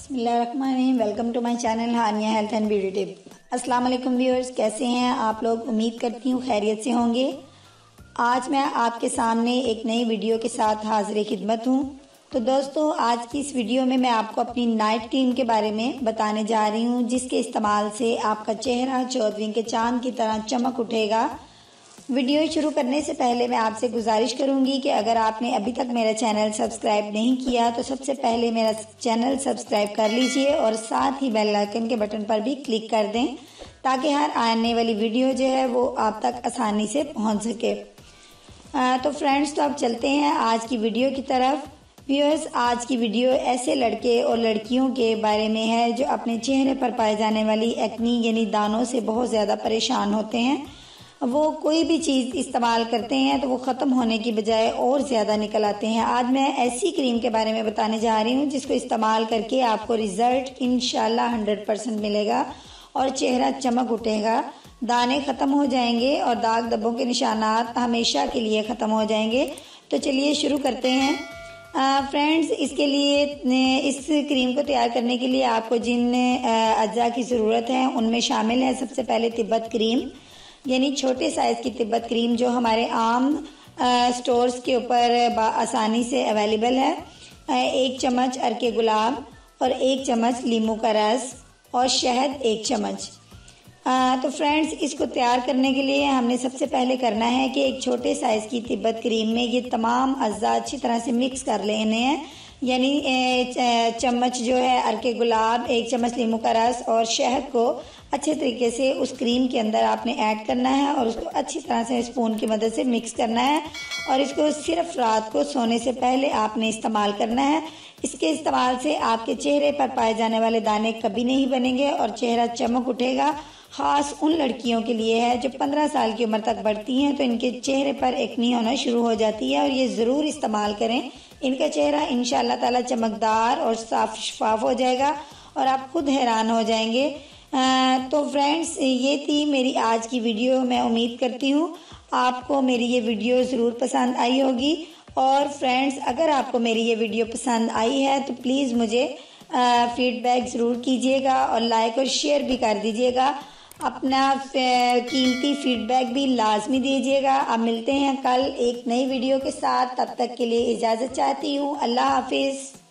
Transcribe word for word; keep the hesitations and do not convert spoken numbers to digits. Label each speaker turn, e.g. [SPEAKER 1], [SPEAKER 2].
[SPEAKER 1] बिस्मिल्लाहिर्रहमानिर्रहीम। Welcome to my channel Haniya health and beauty tip. अस्सलाम वालेकुम व्यूअर्स, कैसे हैं आप लोग? उम्मीद करती हूँ खैरियत से होंगे। आज मैं आपके सामने एक नई वीडियो के साथ हाजिर खिदमत हूँ। तो दोस्तों, आज की इस वीडियो में मैं आपको अपनी नाइट क्रीम के बारे में बताने जा रही हूँ, जिसके इस्तेमाल से आपका चेहरा चौदहवीं के चांद की तरह चमक उठेगा। वीडियो शुरू करने से पहले मैं आपसे गुजारिश करूंगी कि अगर आपने अभी तक मेरा चैनल सब्सक्राइब नहीं किया तो सबसे पहले मेरा चैनल सब्सक्राइब कर लीजिए और साथ ही बेल आइकन के बटन पर भी क्लिक कर दें, ताकि हर आने वाली वीडियो जो है वो आप तक आसानी से पहुंच सके। आ, तो फ्रेंड्स, तो अब चलते हैं आज की वीडियो की तरफ। व्यूअर्स, आज की वीडियो ऐसे लड़के और लड़कियों के बारे में है जो अपने चेहरे पर पाए जाने वाली एक्नी यानी दानों से बहुत ज़्यादा परेशान होते हैं। वो कोई भी चीज़ इस्तेमाल करते हैं तो वो ख़त्म होने की बजाय और ज़्यादा निकल आते हैं। आज मैं ऐसी क्रीम के बारे में बताने जा रही हूँ जिसको इस्तेमाल करके आपको रिज़ल्ट इंशाल्लाह हंड्रेड परसेंट मिलेगा और चेहरा चमक उठेगा, दाने ख़त्म हो जाएंगे और दाग धब्बों के निशानात हमेशा के लिए ख़त्म हो जाएंगे। तो चलिए शुरू करते हैं। फ्रेंड्स, इसके लिए इस क्रीम को तैयार करने के लिए आपको जिन अज्जा की ज़रूरत है उनमें शामिल है सबसे पहले तिब्बत क्रीम, यानी छोटे साइज़ की तिब्बत क्रीम जो हमारे आम स्टोर्स के ऊपर आसानी से अवेलेबल है। आ, एक चम्मच अर्के गुलाब और एक चम्मच लीमू का रस और शहद एक चम्मच। आ, तो फ्रेंड्स, इसको तैयार करने के लिए हमने सबसे पहले करना है कि एक छोटे साइज़ की तिब्बत क्रीम में ये तमाम अज्जा अच्छी तरह से मिक्स कर लेने हैं। यानी चम्मच जो है अर्के गुलाब, एक चम्मच लीमू का रस और शहद को अच्छे तरीके से उस क्रीम के अंदर आपने ऐड करना है और उसको अच्छी तरह से स्पून की मदद से मिक्स करना है और इसको सिर्फ रात को सोने से पहले आपने इस्तेमाल करना है। इसके इस्तेमाल से आपके चेहरे पर पाए जाने वाले दाने कभी नहीं बनेंगे और चेहरा चमक उठेगा। ख़ास उन लड़कियों के लिए है जो पंद्रह साल की उम्र तक बढ़ती हैं तो इनके चेहरे पर एक्नी होना शुरू हो जाती है और ये ज़रूर इस्तेमाल करें। इनका चेहरा इंशाअल्लाह ताला चमकदार और साफ शफाफ हो जाएगा और आप खुद हैरान हो जाएंगे। आ, तो फ्रेंड्स, ये थी मेरी आज की वीडियो। मैं उम्मीद करती हूँ आपको मेरी ये वीडियो ज़रूर पसंद आई होगी। और फ्रेंड्स, अगर आपको मेरी ये वीडियो पसंद आई है तो प्लीज़ मुझे फीडबैक ज़रूर कीजिएगा और लाइक और शेयर भी कर दीजिएगा। अपना कीमती फीडबैक भी लाजमी दीजिएगा। अब मिलते हैं कल एक नई वीडियो के साथ, तब तक के लिए इजाज़त चाहती हूँ। अल्लाह हाफिज़।